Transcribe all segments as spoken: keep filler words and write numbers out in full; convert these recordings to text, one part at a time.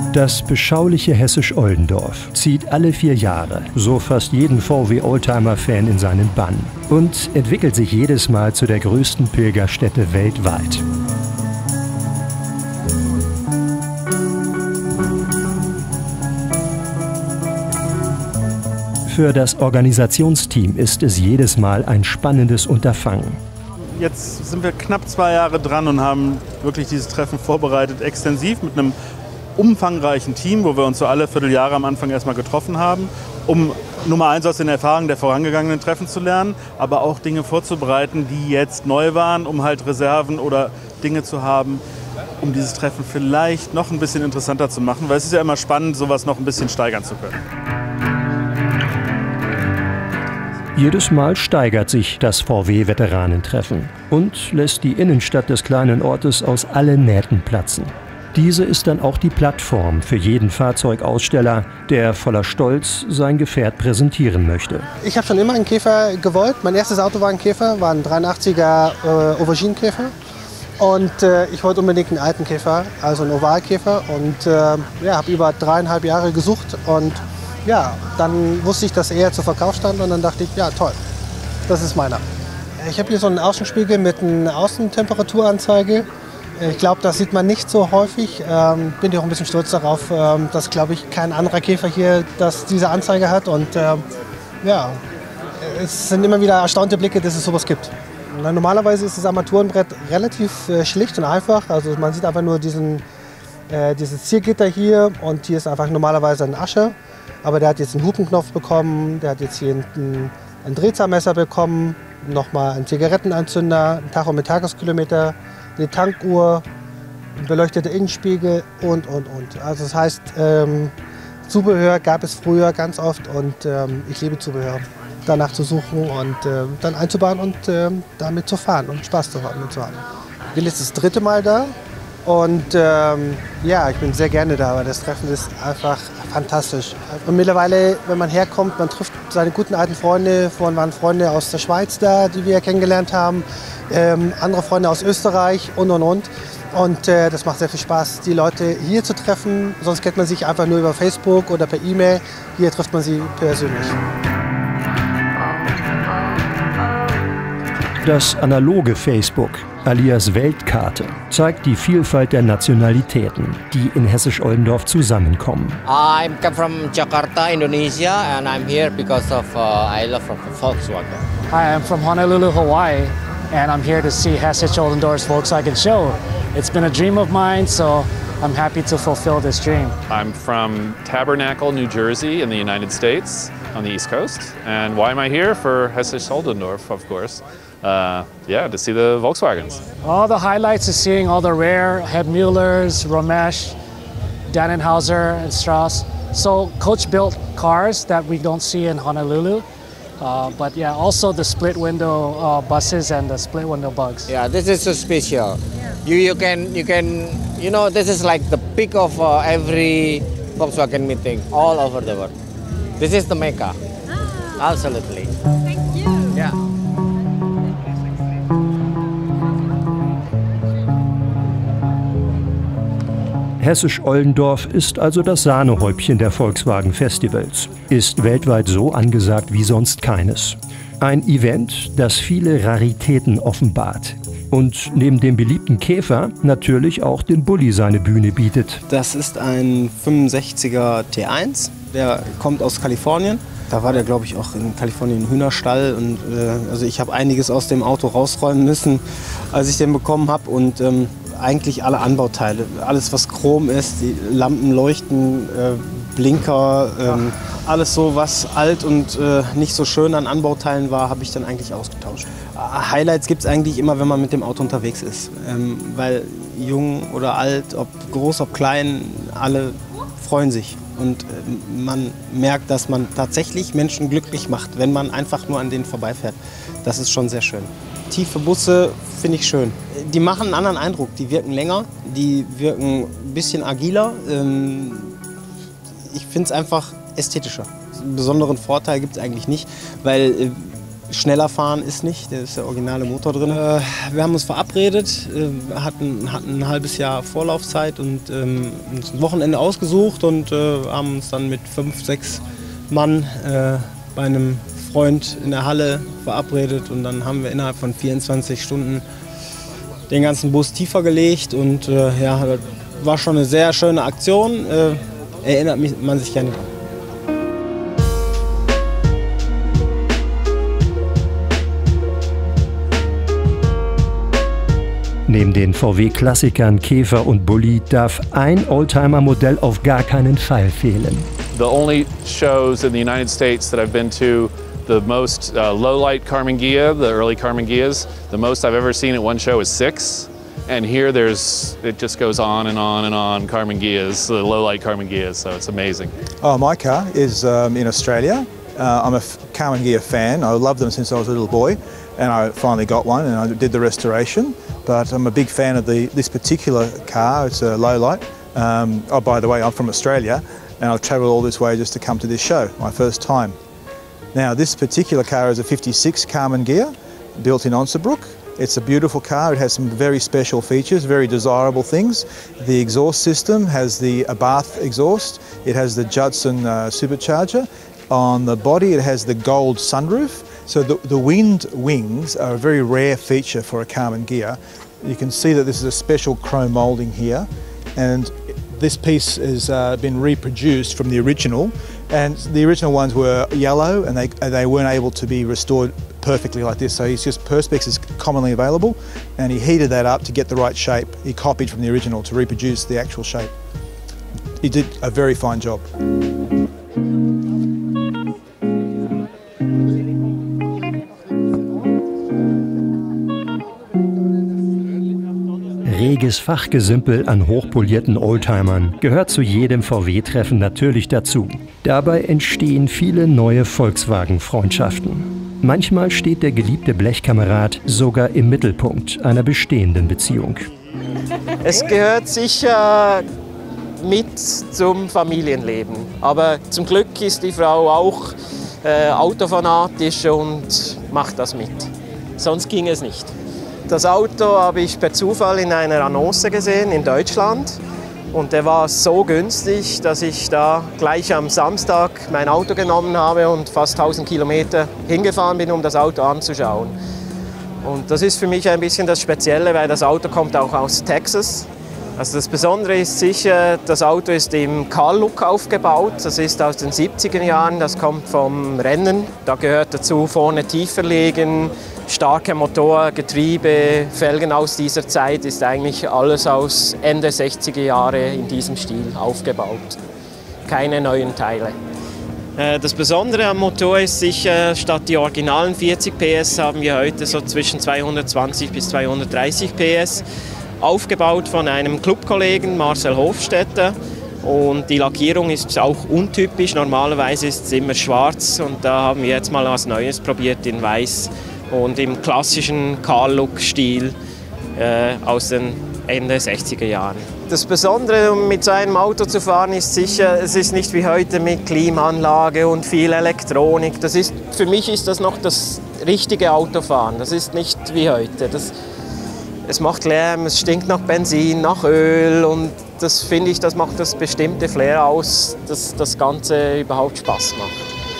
Das beschauliche Hessisch-Oldendorf zieht alle vier Jahre so fast jeden V W-Oldtimer-Fan in seinen Bann und entwickelt sich jedes Mal zu der größten Pilgerstätte weltweit. Für das Organisationsteam ist es jedes Mal ein spannendes Unterfangen. Jetzt sind wir knapp zwei Jahre dran und haben wirklich dieses Treffen vorbereitet, extensiv mit einem umfangreichen Team, wo wir uns so alle Vierteljahre am Anfang erstmal getroffen haben, um Nummer eins aus den Erfahrungen der vorangegangenen Treffen zu lernen, aber auch Dinge vorzubereiten, die jetzt neu waren, um halt Reserven oder Dinge zu haben, um dieses Treffen vielleicht noch ein bisschen interessanter zu machen, weil es ist ja immer spannend, sowas noch ein bisschen steigern zu können. Jedes Mal steigert sich das V W-Veteranentreffen und lässt die Innenstadt des kleinen Ortes aus allen Nähten platzen. Diese ist dann auch die Plattform für jeden Fahrzeugaussteller, der voller Stolz sein Gefährt präsentieren möchte. Ich habe schon immer einen Käfer gewollt. Mein erstes Auto war ein Käfer, war ein dreiundachtziger äh, Aubergine-Käfer. Und äh, ich wollte unbedingt einen alten Käfer, also einen Ovalkäfer. Und äh, ja, habe über dreieinhalb Jahre gesucht. Und ja, dann wusste ich, dass er zur Verkauf stand. Und dann dachte ich, ja toll, das ist meiner. Ich habe hier so einen Außenspiegel mit einer Außentemperaturanzeige. Ich glaube, das sieht man nicht so häufig. Ähm, bin ja auch ein bisschen stolz darauf, ähm, dass, glaube ich, kein anderer Käfer hier das, diese Anzeige hat. Und ähm, ja, es sind immer wieder erstaunte Blicke, dass es sowas gibt. Na, normalerweise ist das Armaturenbrett relativ äh, schlicht und einfach. Also man sieht einfach nur diesen, äh, dieses Ziergitter hier und hier ist einfach normalerweise ein Asche. Aber der hat jetzt einen Hupenknopf bekommen, der hat jetzt hier ein, ein Drehzahlmesser bekommen, nochmal einen Zigarettenanzünder, einen Tacho mit Tageskilometer, eine Tankuhr, ein beleuchteter Innenspiegel und, und, und. Also das heißt, ähm, Zubehör gab es früher ganz oft und ähm, ich liebe Zubehör. Danach zu suchen und äh, dann einzubauen und äh, damit zu fahren und Spaß damit zu haben. Ich bin jetzt das dritte Mal da und ähm, ja, ich bin sehr gerne da, weil das Treffen ist einfach fantastisch. Und mittlerweile, wenn man herkommt, man trifft seine guten alten Freunde, vorhin waren Freunde aus der Schweiz da, die wir kennengelernt haben, ähm, andere Freunde aus Österreich und und und. Und äh, das macht sehr viel Spaß, die Leute hier zu treffen. Sonst kennt man sich einfach nur über Facebook oder per E-Mail. Hier trifft man sie persönlich. Das analoge Facebook, alias Weltkarte, zeigt die Vielfalt der Nationalitäten, die in Hessisch-Oldendorf zusammenkommen. I come from Jakarta, Indonesia, and I'm here because of uh, I love Volkswagen. Hi, I'm from Honolulu, Hawaii, and I'm here to see Hessisch-Oldendorf's Volkswagen show. It's been a dream of mine, so I'm happy to fulfill this dream. I'm from Tabernacle, New Jersey in the United States on the East Coast. And why am I here? For Hessisch-Oldendorf, of course. Uh, yeah, to see the Volkswagens. All the highlights is seeing all the rare Hed Müllers, Ramesh, Dannenhauser, and Strauss. So coach-built cars that we don't see in Honolulu. Uh, but yeah, also the split window uh, buses and the split window bugs. Yeah, this is so special. You you can you can you know this is like the peak of uh, every Volkswagen meeting all over the world. This is the Mecca. Ah, absolutely. Thank you. Yeah. Hessisch-Oldendorf ist also das Sahnehäubchen der Volkswagen-Festivals, ist weltweit so angesagt wie sonst keines. Ein Event, das viele Raritäten offenbart und neben dem beliebten Käfer natürlich auch dem Bulli seine Bühne bietet. Das ist ein fünfundsechziger T eins, der kommt aus Kalifornien. Da war der, glaube ich, auch in Kalifornien im Hühnerstall. Und, äh, also ich habe einiges aus dem Auto rausräumen müssen, als ich den bekommen habe. Und ähm, eigentlich alle Anbauteile, alles was Chrom ist, die Lampen leuchten, äh, Blinker, ähm, alles so, was alt und äh, nicht so schön an Anbauteilen war, habe ich dann eigentlich ausgetauscht. Äh, Highlights gibt es eigentlich immer, wenn man mit dem Auto unterwegs ist. Ähm, weil jung oder alt, ob groß, ob klein, alle freuen sich. Und äh, man merkt, dass man tatsächlich Menschen glücklich macht, wenn man einfach nur an denen vorbeifährt. Das ist schon sehr schön. Tiefe Busse finde ich schön. Die machen einen anderen Eindruck. Die wirken länger, die wirken ein bisschen agiler. Ähm, ich finde es einfach ästhetischer. Einen besonderen Vorteil gibt es eigentlich nicht, weil äh, schneller fahren ist nicht, da ist der originale Motor drin. Äh, wir haben uns verabredet, äh, hatten, hatten ein halbes Jahr Vorlaufzeit und ähm, uns ein Wochenende ausgesucht und äh, haben uns dann mit fünf, sechs Mann äh, bei einem Freund in der Halle verabredet und dann haben wir innerhalb von vierundzwanzig Stunden den ganzen Bus tiefer gelegt und äh, ja, das war schon eine sehr schöne Aktion, äh, erinnert mich, man sich gerne dran. Neben den V W-Klassikern Käfer und Bulli darf ein Oldtimer-Modell auf gar keinen Fall fehlen. The only shows in the United States that I've been to, the most uh, low-light Karmann Ghia, the early Karmann Ghias, the most I've ever seen at one show is six. And here there's, it just goes on and on and on, Karmann Ghias, the low-light Karmann Ghias, so it's amazing. Oh, my car is um, in Australia. Uh, I'm a Karmann Ghia fan. I loved them since I was a little boy, and I finally got one and I did the restoration. But I'm a big fan of the, this particular car. It's a low light. Um, oh, by the way, I'm from Australia and I've travelled all this way just to come to this show, my first time. Now, this particular car is a fifty-six Karmann Ghia, built in Onsebroek. It's a beautiful car. It has some very special features, very desirable things. The exhaust system has the Abarth exhaust. It has the Judson uh, supercharger. On the body, it has the gold sunroof. So the, the wind wings are a very rare feature for a Karmann Ghia. You can see that this is a special chrome moulding here, and this piece has uh, been reproduced from the original, and the original ones were yellow and they, they weren't able to be restored perfectly like this, so he's just Perspex is commonly available and he heated that up to get the right shape. He copied from the original to reproduce the actual shape. He did a very fine job. Reges Fachgesimpel an hochpolierten Oldtimern gehört zu jedem V W-Treffen natürlich dazu. Dabei entstehen viele neue Volkswagen-Freundschaften. Manchmal steht der geliebte Blechkamerad sogar im Mittelpunkt einer bestehenden Beziehung. Es gehört sicher mit zum Familienleben. Aber zum Glück ist die Frau auch äh, autofanatisch und macht das mit. Sonst ging es nicht. Das Auto habe ich per Zufall in einer Annonce gesehen in Deutschland und der war so günstig, dass ich da gleich am Samstag mein Auto genommen habe und fast tausend Kilometer hingefahren bin, um das Auto anzuschauen. Und das ist für mich ein bisschen das Spezielle, weil das Auto kommt auch aus Texas. Also das Besondere ist sicher, das Auto ist im Carl-Look aufgebaut. Das ist aus den siebziger Jahren, das kommt vom Rennen. Da gehört dazu vorne Tieferlegen, starker Motor, Getriebe, Felgen aus dieser Zeit, ist eigentlich alles aus Ende sechziger Jahre in diesem Stil aufgebaut. Keine neuen Teile. Das Besondere am Motor ist sicher, statt die originalen vierzig P S haben wir heute so zwischen zweihundertzwanzig bis zweihundertdreißig P S. Aufgebaut von einem Clubkollegen, Marcel Hofstetter. Und die Lackierung ist auch untypisch, normalerweise ist es immer schwarz und da haben wir jetzt mal was Neues probiert in weiß und im klassischen Carl-Look-Stil äh, aus den Ende sechziger Jahren. Das Besondere, um mit so einem Auto zu fahren, ist sicher, es ist nicht wie heute mit Klimaanlage und viel Elektronik. Das ist, für mich ist das noch das richtige Autofahren, das ist nicht wie heute. Das, es macht Lärm, es stinkt nach Benzin, nach Öl und das finde ich, das macht das bestimmte Flair aus, dass das Ganze überhaupt Spaß macht.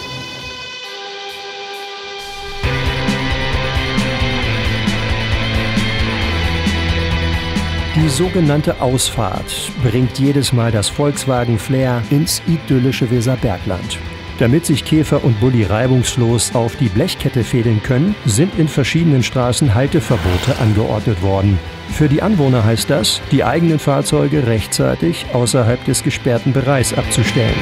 Die sogenannte Ausfahrt bringt jedes Mal das Volkswagen-Flair ins idyllische Weserbergland. Damit sich Käfer und Bulli reibungslos auf die Blechkette fädeln können, sind in verschiedenen Straßen Halteverbote angeordnet worden. Für die Anwohner heißt das, die eigenen Fahrzeuge rechtzeitig außerhalb des gesperrten Bereichs abzustellen.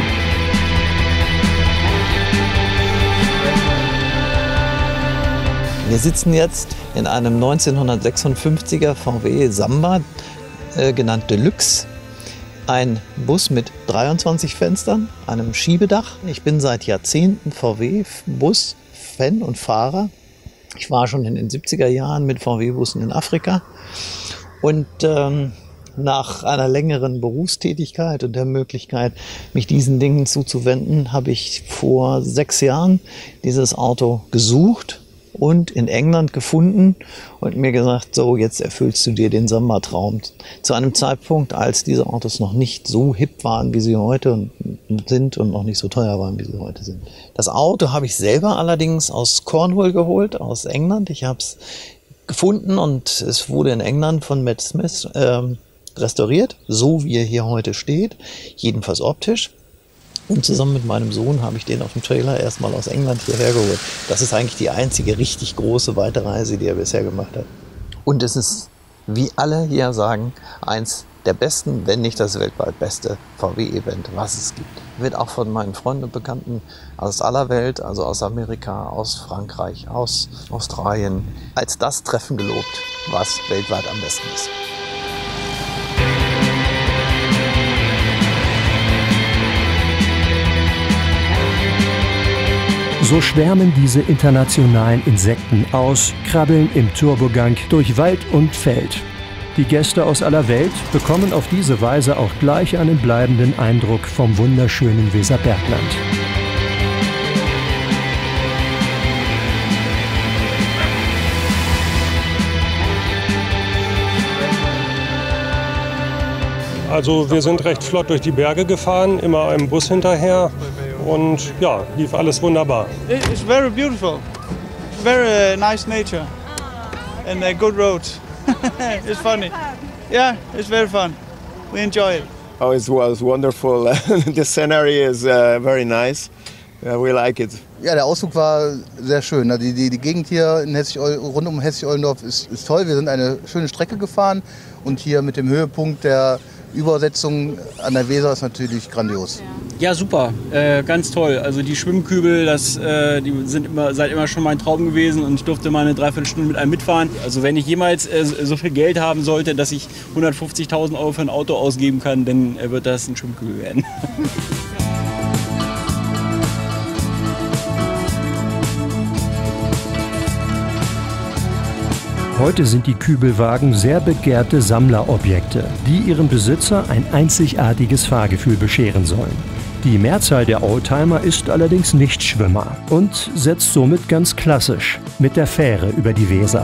Wir sitzen jetzt in einem neunzehnhundertsechsundfünfziger V W Samba, äh, genannt Deluxe. Ein Bus mit dreiundzwanzig Fenstern, einem Schiebedach. Ich bin seit Jahrzehnten V W-Bus-Fan und Fahrer. Ich war schon in den siebziger Jahren mit V W-Bussen in Afrika. Und ähm, nach einer längeren Berufstätigkeit und der Möglichkeit, mich diesen Dingen zuzuwenden, habe ich vor sechs Jahren dieses Auto gesucht und in England gefunden und mir gesagt, so jetzt erfüllst du dir den Samba-Traum. Zu einem Zeitpunkt, als diese Autos noch nicht so hip waren, wie sie heute sind und noch nicht so teuer waren, wie sie heute sind. Das Auto habe ich selber allerdings aus Cornwall geholt, aus England. Ich habe es gefunden und es wurde in England von Matt Smith ähm, restauriert, so wie er hier heute steht, jedenfalls optisch. Und zusammen mit meinem Sohn habe ich den auf dem Trailer erstmal aus England hierher geholt. Das ist eigentlich die einzige richtig große Weiterreise, die er bisher gemacht hat. Und es ist, wie alle hier sagen, eins der besten, wenn nicht das weltweit beste V W-Event, was es gibt. Wird auch von meinen Freunden und Bekannten aus aller Welt, also aus Amerika, aus Frankreich, aus Australien, als das Treffen gelobt, was weltweit am besten ist. So schwärmen diese internationalen Insekten aus, krabbeln im Turbogang durch Wald und Feld. Die Gäste aus aller Welt bekommen auf diese Weise auch gleich einen bleibenden Eindruck vom wunderschönen Weserbergland. Also wir sind recht flott durch die Berge gefahren, immer einem Bus hinterher und ja, lief alles wunderbar. It's very beautiful, very nice nature and a good road. It's funny. Yeah, it's very fun. We enjoy it. Oh, it was wonderful. The scenery is uh, very nice. Uh, we like it. Ja, der Ausflug war sehr schön. Die, die, die Gegend hier in Hessig, rund um Hessig-Oldendorf ist, ist toll. Wir sind eine schöne Strecke gefahren und hier mit dem Höhepunkt der Übersetzung an der Weser ist natürlich grandios. Ja, super, äh, ganz toll. Also die Schwimmkübel, das, äh, die sind immer, seit immer schon mein Traum gewesen und ich durfte mal eine Dreiviertelstunde mit einem mitfahren. Also wenn ich jemals äh, so viel Geld haben sollte, dass ich hundertfünfzigtausend Euro für ein Auto ausgeben kann, dann äh, wird das ein Schwimmkübel werden. Heute sind die Kübelwagen sehr begehrte Sammlerobjekte, die ihrem Besitzer ein einzigartiges Fahrgefühl bescheren sollen. Die Mehrzahl der Oldtimer ist allerdings nicht Schwimmer und setzt somit ganz klassisch mit der Fähre über die Weser.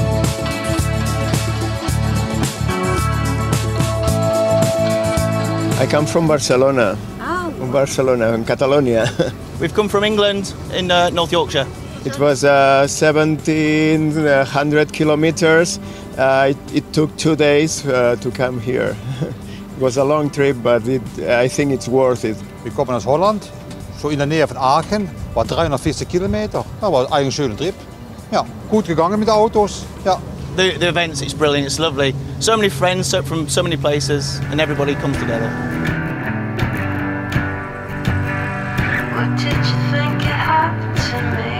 I come from Barcelona. Oh. From Barcelona, in Catalonia. We've come from England in uh, North Yorkshire. It was uh, seventeen hundred kilometers. Uh, it, it took two days uh, to come here. It was a long trip, but it, I think it's worth it. Wir kommen aus Holland, so in der Nähe von Aachen, war dreihundertvierzig Kilometer. Das war eigentlich ein schöner Trip. Ja, gut gegangen mit den Autos. Ja. The, the events, it's brilliant, it's lovely. So many friends from so many places, and everybody comes together. What did you think it happened to me?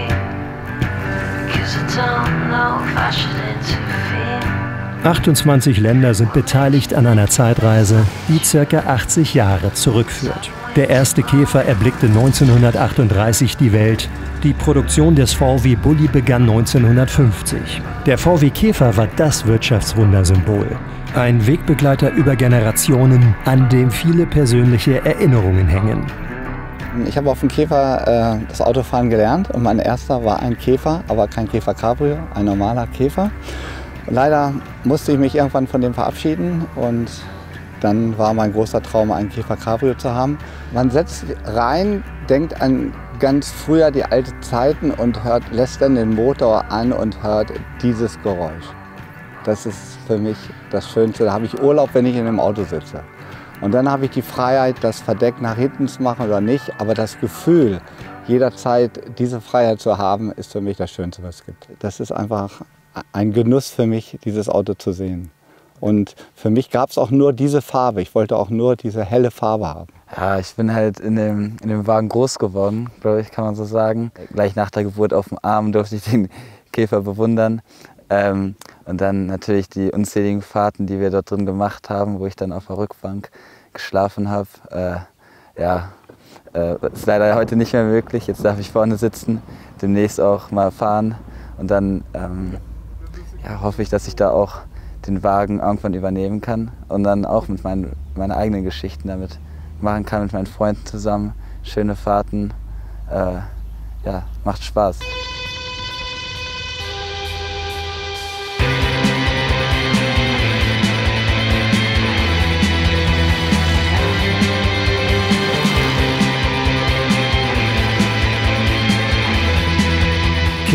achtundzwanzig Länder sind beteiligt an einer Zeitreise, die ca. achtzig Jahre zurückführt. Der erste Käfer erblickte neunzehnhundertachtunddreißig die Welt. Die Produktion des V W Bulli begann neunzehnhundertfünfzig. Der V W Käfer war das Wirtschaftswundersymbol. Ein Wegbegleiter über Generationen, an dem viele persönliche Erinnerungen hängen. Ich habe auf dem Käfer äh, das Autofahren gelernt und mein erster war ein Käfer, aber kein Käfer Cabrio, ein normaler Käfer. Und leider musste ich mich irgendwann von dem verabschieden und dann war mein großer Traum, einen Käfer Cabrio zu haben. Man setzt rein, denkt an ganz früher die alten Zeiten und hört, lässt dann den Motor an und hört dieses Geräusch. Das ist für mich das Schönste. Da habe ich Urlaub, wenn ich in einem Auto sitze. Und dann habe ich die Freiheit, das Verdeck nach hinten zu machen oder nicht. Aber das Gefühl, jederzeit diese Freiheit zu haben, ist für mich das Schönste, was es gibt. Das ist einfach ein Genuss für mich, dieses Auto zu sehen. Und für mich gab es auch nur diese Farbe. Ich wollte auch nur diese helle Farbe haben. Ja, ich bin halt in dem, in dem Wagen groß geworden, glaube ich, kann man so sagen. Gleich nach der Geburt auf dem Arm durfte ich den Käfer bewundern. Ähm, und dann natürlich die unzähligen Fahrten, die wir dort drin gemacht haben, wo ich dann auf der Rückbank geschlafen habe. Äh, ja, äh, ist leider heute nicht mehr möglich. Jetzt darf ich vorne sitzen, demnächst auch mal fahren. Und dann ähm, ja, hoffe ich, dass ich da auch den Wagen irgendwann übernehmen kann und dann auch mit meinen, meinen eigenen Geschichten damit machen kann, mit meinen Freunden zusammen. Schöne Fahrten, äh, ja, macht Spaß.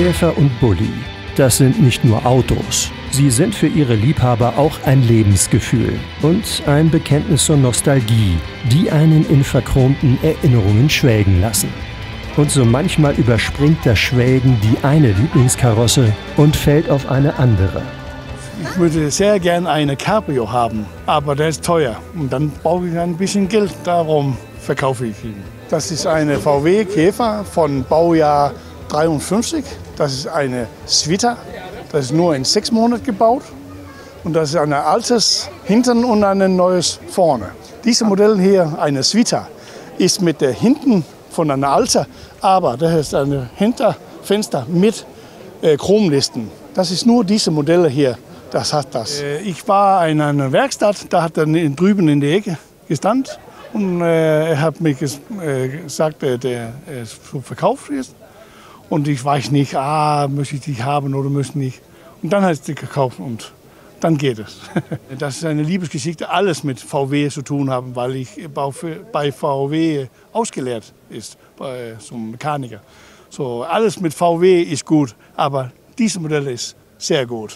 Käfer und Bulli, das sind nicht nur Autos. Sie sind für ihre Liebhaber auch ein Lebensgefühl und ein Bekenntnis zur Nostalgie, die einen in verchromten Erinnerungen schwelgen lassen. Und so manchmal überspringt das Schwelgen die eine Lieblingskarosse und fällt auf eine andere. Ich würde sehr gern eine Cabrio haben, aber der ist teuer. Und dann brauche ich ein bisschen Geld, darum verkaufe ich ihn. Das ist eine V W Käfer von Baujahr dreiundfünfzig. Das ist eine Svita. Das ist nur in sechs Monaten gebaut. Und das ist ein altes Hinten und ein neues vorne. Dieses Modell hier, eine Svita, ist mit der Hinten von einer alten, aber das ist ein Hinterfenster mit äh, Chromlisten. Das ist nur diese Modelle hier, das hat das. Äh, ich war in einer Werkstatt, da hat er drüben in der Ecke gestanden und äh, er hat mir ges äh, gesagt, äh, der äh, verkauft ist. Und ich weiß nicht, ah, möchte ich dich haben oder möchte ich nicht. Und dann hat es die gekauft und dann geht es. Das ist eine Liebesgeschichte, alles mit V W zu tun haben, weil ich bei V W ausgelehrt ist, bei, zum Mechaniker. So, alles mit V W ist gut, aber dieses Modell ist sehr gut.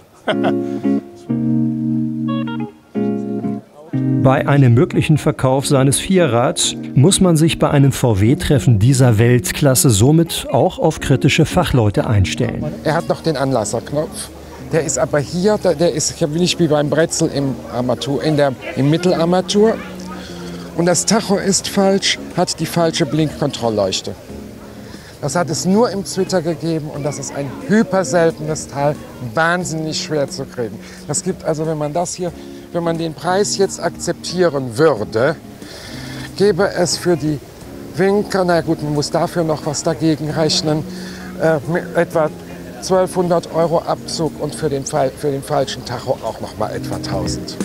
Bei einem möglichen Verkauf seines Vierrads muss man sich bei einem V W-Treffen dieser Weltklasse somit auch auf kritische Fachleute einstellen. Er hat noch den Anlasserknopf. Der ist aber hier, der ist nicht wie beim Bretzel im, Armatur, in der, im Mittelarmatur. Und das Tacho ist falsch, hat die falsche Blinkkontrollleuchte. Das hat es nur im Zwitter gegeben und das ist ein hyperseltenes Teil, wahnsinnig schwer zu kriegen. Das gibt also, wenn man das hier, wenn man den Preis jetzt akzeptieren würde, gäbe es für die Winker, na gut, man muss dafür noch was dagegen rechnen, äh, etwa zwölfhundert Euro Abzug und für den, für den falschen Tacho auch noch mal etwa tausend.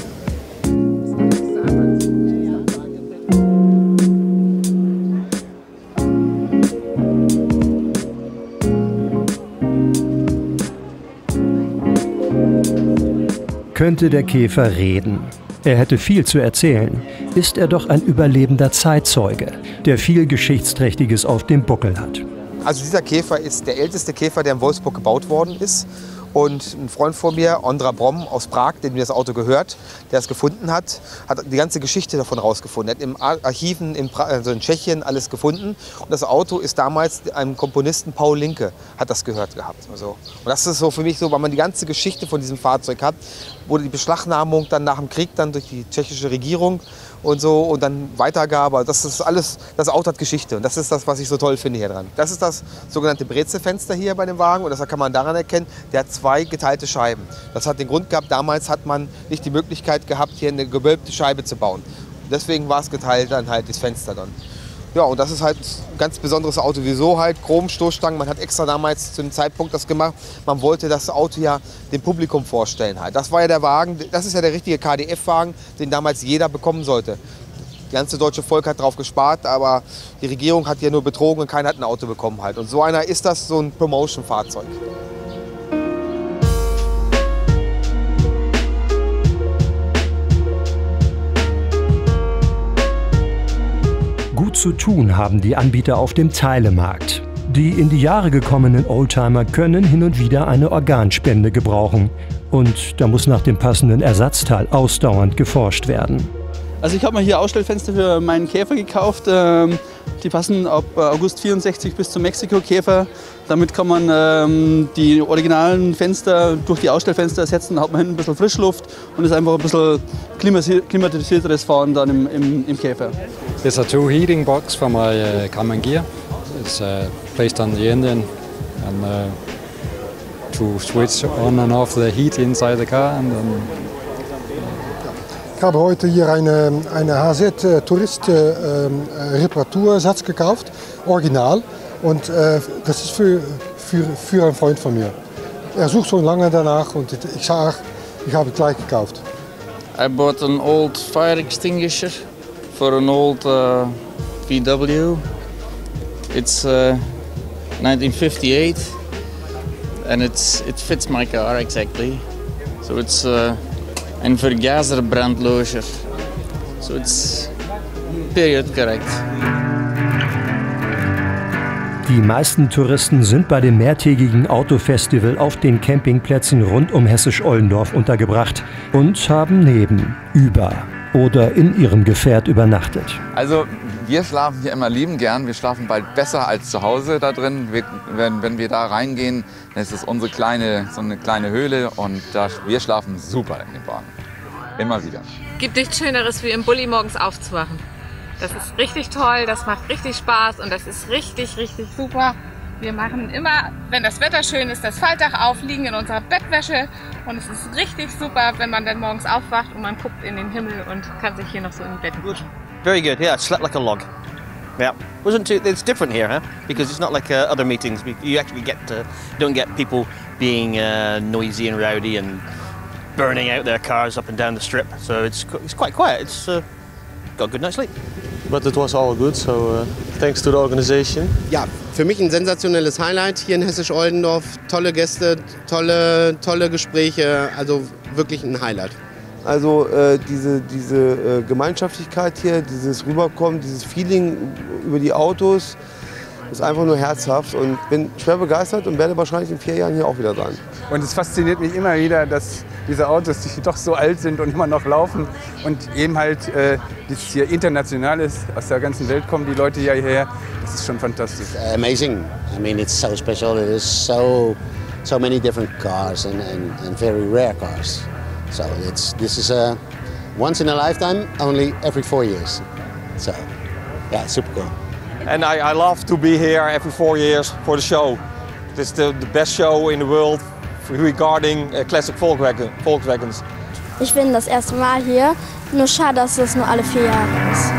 Könnte der Käfer reden? Er hätte viel zu erzählen. Ist er doch ein überlebender Zeitzeuge, der viel Geschichtsträchtiges auf dem Buckel hat. Also dieser Käfer ist der älteste Käfer, der in Wolfsburg gebaut worden ist. Und ein Freund von mir, Ondra Brom aus Prag, dem mir das Auto gehört, der es gefunden hat, hat die ganze Geschichte davon rausgefunden. Er hat im Archiven in, also in Tschechien alles gefunden. Und das Auto ist damals einem Komponisten Paul Linke, hat das gehört gehabt. Also, und das ist so für mich so, weil man die ganze Geschichte von diesem Fahrzeug hat, wurde die Beschlagnahmung dann nach dem Krieg dann durch die tschechische Regierung und so und dann Weitergabe. Das ist alles, das Auto hat Geschichte und das ist das, was ich so toll finde hier dran. Das ist das sogenannte Brezelfenster hier bei dem Wagen und das kann man daran erkennen, der hat zwei geteilte Scheiben. Das hat den Grund gehabt, damals hat man nicht die Möglichkeit gehabt, hier eine gewölbte Scheibe zu bauen. Deswegen war es geteilt dann halt das Fenster dann. Ja, und das ist halt ein ganz besonderes Auto. Wieso halt? Chromstoßstangen. Man hat extra damals zu dem Zeitpunkt das gemacht. Man wollte das Auto ja dem Publikum vorstellen halt. Das war ja der Wagen, das ist ja der richtige K D F-Wagen, den damals jeder bekommen sollte. Das ganze deutsche Volk hat drauf gespart, aber die Regierung hat ja nur betrogen und keiner hat ein Auto bekommen halt. Und so einer ist das, so ein Promotion-Fahrzeug. Gut zu tun haben die Anbieter auf dem Teilemarkt. Die in die Jahre gekommenen Oldtimer können hin und wieder eine Organspende gebrauchen. Und da muss nach dem passenden Ersatzteil ausdauernd geforscht werden. Also ich habe mir hier Ausstellfenster für meinen Käfer gekauft. Die passen ab August vierundsechzig bis zum Mexiko-Käfer. Damit kann man ähm, die originalen Fenster durch die Ausstellfenster ersetzen. Da hat man hinten ein bisschen Frischluft und ist einfach ein bisschen klimatisierteres Fahren dann im, im, im Käfer. These are two heating box for my uh, Karmann Ghia. It's uh, placed on the engine and uh, to switch on and off the heat inside the car. And then ich habe heute hier eine, eine H Z äh, Tourist äh, Reparatursatz gekauft, original. Und äh, das ist für, für, für einen Freund von mir. Er sucht schon lange danach und ich sage, ich habe gleich gekauft. I bought an old fire extinguisher for an old uh, V W. It's uh, nineteen fifty-eight and it's, it fits my car exactly. So it's uh, ein Vergaserbrandlöscher. So it's period correct. Die meisten Touristen sind bei dem mehrtägigen Autofestival auf den Campingplätzen rund um Hessisch-Oldendorf untergebracht und haben neben, über oder in ihrem Gefährt übernachtet. Also wir schlafen hier immer liebend gern. Wir schlafen bald besser als zu Hause da drin. Wir, wenn, wenn wir da reingehen, dann ist es unsere kleine, so eine kleine Höhle und da, wir schlafen super in dem Wagen. Immer wieder. Gibt nichts Schöneres, wie im Bulli morgens aufzuwachen. Das ist richtig toll, das macht richtig Spaß und das ist richtig, richtig super. Wir machen immer, wenn das Wetter schön ist, das Faltdach auf, liegen in unserer Bettwäsche und es ist richtig super, wenn man dann morgens aufwacht und man guckt in den Himmel und kann sich hier noch so im Bett kuscheln. Very good. Yeah, slept like a log. Yeah, wasn't too. It's different here, huh? Because it's not like uh, other meetings. You actually get to, don't get people being uh, noisy and rowdy and burning out their cars up and down the strip. So it's it's quite quiet. It's uh, got a good night's sleep. But it was all good, so uh, thanks to the organization. Ja, für mich ein sensationelles Highlight hier in Hessisch-Oldendorf. Tolle Gäste, tolle, tolle Gespräche, also wirklich ein Highlight. Also äh, diese, diese äh, Gemeinschaftlichkeit hier, dieses Rüberkommen, dieses Feeling über die Autos, ist einfach nur herzhaft und bin schwer begeistert und werde wahrscheinlich in vier Jahren hier auch wieder sein. Und es fasziniert mich immer wieder, dass diese Autos, die doch so alt sind und immer noch laufen und eben halt, äh, dass es hier international ist, aus der ganzen Welt kommen die Leute hierher, das ist schon fantastisch. Amazing. I mean, it's so special. It is so, so many different cars and, and, and very rare cars. So it's, this is a once in a lifetime, only every four years. So, yeah, super cool. And I, I love to be here every four years for the show. It's the, the best show in the world regarding uh, classic Volkswagen, Volkswagens. Ich bin das erste Mal hier, nur schade, dass es nur alle vier Jahre ist.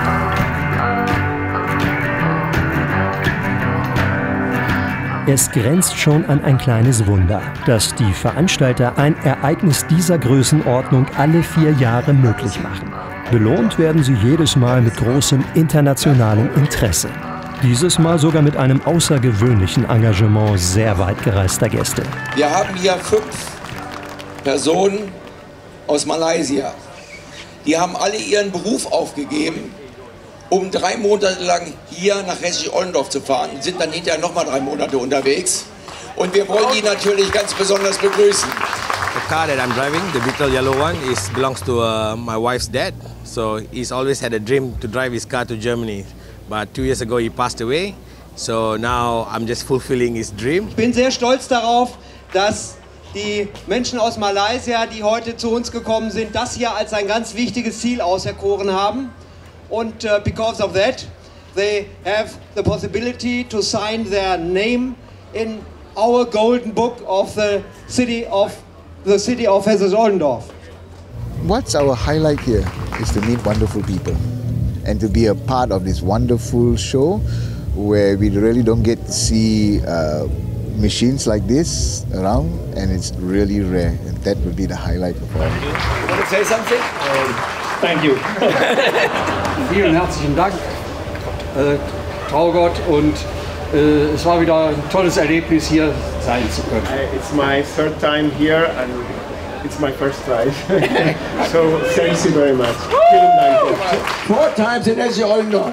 Es grenzt schon an ein kleines Wunder, dass die Veranstalter ein Ereignis dieser Größenordnung alle vier Jahre möglich machen. Belohnt werden sie jedes Mal mit großem internationalem Interesse. Dieses Mal sogar mit einem außergewöhnlichen Engagement sehr weit gereister Gäste. Wir haben hier fünf Personen aus Malaysia. Die haben alle ihren Beruf aufgegeben, um drei Monate lang hier nach Hessisch-Oldendorf zu fahren. Sind dann hinterher noch mal drei Monate unterwegs. Und wir wollen die natürlich ganz besonders begrüßen. The car that I'm driving, the little yellow one, is belongs to uh, my wife's dad. So he's always had a dream to drive his car to Germany. But two years ago he passed away. So now I'm just fulfilling his dream. Ich bin sehr stolz darauf, dass die Menschen aus Malaysia, die heute zu uns gekommen sind, das hier als ein ganz wichtiges Ziel auserkoren haben. Und uh, because of that, they have the possibility to sign their name in our golden book of the city of the city of Hessisch-Oldendorf. What's our highlight here is to meet wonderful people and to be a part of this wonderful show where we really don't get to see uh, machines like this around, and it's really rare, and that would be the highlight of all. You want to say something? Uh, thank you. Vielen herzlichen Dank, äh, Traugott, und äh, es war wieder ein tolles Erlebnis, hier sein zu können. Uh, it's my third time here and it's my first drive. So thank you very much. Vielen Dank. Four times in Hessisch-Oldendorf.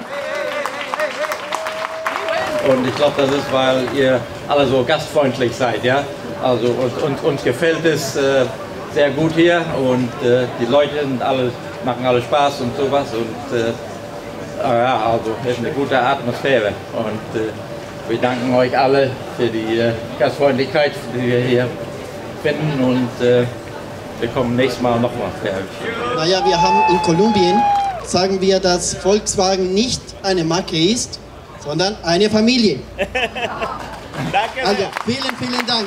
Und ich glaube, das ist, weil ihr alle so gastfreundlich seid, ja. Also und, und uns gefällt es äh, sehr gut hier und äh, die Leute sind alle, machen alle Spaß und sowas und äh, ja, also es ist eine gute Atmosphäre und äh, wir danken euch alle für die äh, Gastfreundlichkeit, die wir hier finden, und äh, wir kommen nächstes Mal nochmal. Naja, wir haben in Kolumbien, sagen wir, dass Volkswagen nicht eine Marke ist, sondern eine Familie. Danke. Also vielen, vielen Dank.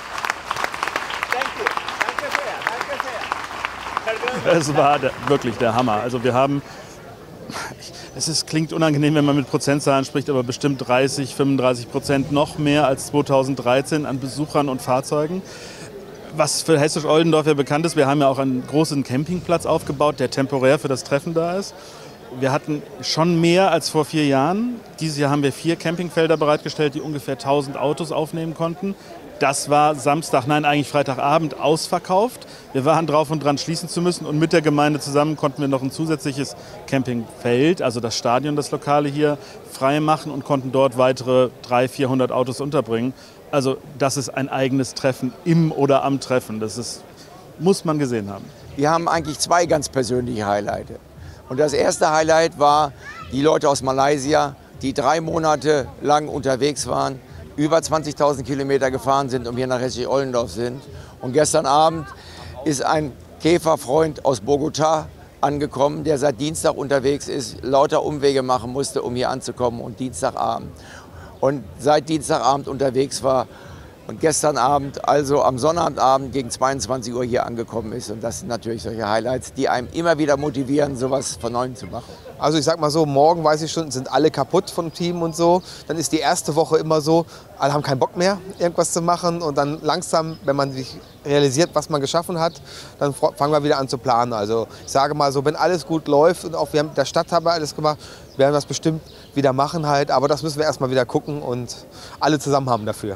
Es war der, wirklich der Hammer. Also wir haben, es ist, klingt unangenehm, wenn man mit Prozentzahlen spricht, aber bestimmt dreißig, fünfunddreißig Prozent noch mehr als zweitausenddreizehn an Besuchern und Fahrzeugen. Was für Hessisch-Oldendorf ja bekannt ist, wir haben ja auch einen großen Campingplatz aufgebaut, der temporär für das Treffen da ist. Wir hatten schon mehr als vor vier Jahren. Dieses Jahr haben wir vier Campingfelder bereitgestellt, die ungefähr tausend Autos aufnehmen konnten. das war Samstag, nein eigentlich Freitagabend ausverkauft. Wir waren drauf und dran, schließen zu müssen und mit der Gemeinde zusammen konnten wir noch ein zusätzliches Campingfeld, also das Stadion, das Lokale hier, frei machen und konnten dort weitere dreihundert, vierhundert Autos unterbringen. Also das ist ein eigenes Treffen im oder am Treffen, das ist, muss man gesehen haben. Wir haben eigentlich zwei ganz persönliche Highlights. Und das erste Highlight war die Leute aus Malaysia, die drei Monate lang unterwegs waren, über zwanzigtausend Kilometer gefahren sind und hier nach Hessisch-Ollendorf sind. Und gestern Abend ist ein Käferfreund aus Bogotá angekommen, der seit Dienstag unterwegs ist, lauter Umwege machen musste, um hier anzukommen und Dienstagabend. Und seit Dienstagabend unterwegs war und gestern Abend, also am Sonnabendabend gegen zweiundzwanzig Uhr hier angekommen ist. Und das sind natürlich solche Highlights, die einem immer wieder motivieren, sowas von Neuem zu machen. Also ich sag mal so, morgen, weiß ich schon, sind alle kaputt vom Team und so. Dann ist die erste Woche immer so, alle haben keinen Bock mehr, irgendwas zu machen. Und dann langsam, wenn man sich realisiert, was man geschaffen hat, dann fangen wir wieder an zu planen. Also ich sage mal so, wenn alles gut läuft und auch wir haben, der Stadt haben wir alles gemacht, werden wir das bestimmt wieder machen halt. Aber das müssen wir erst mal wieder gucken und alle zusammen haben dafür.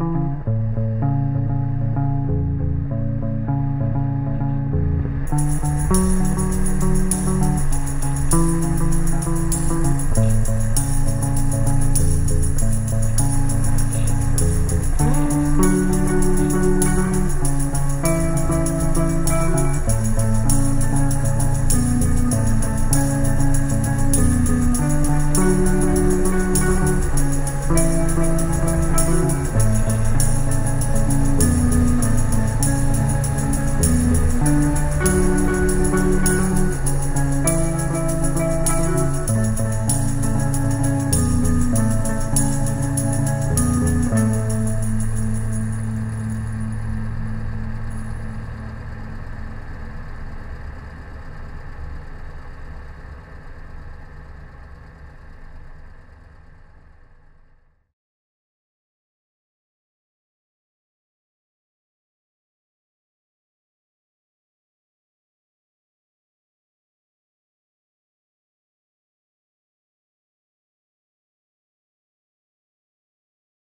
Thank you.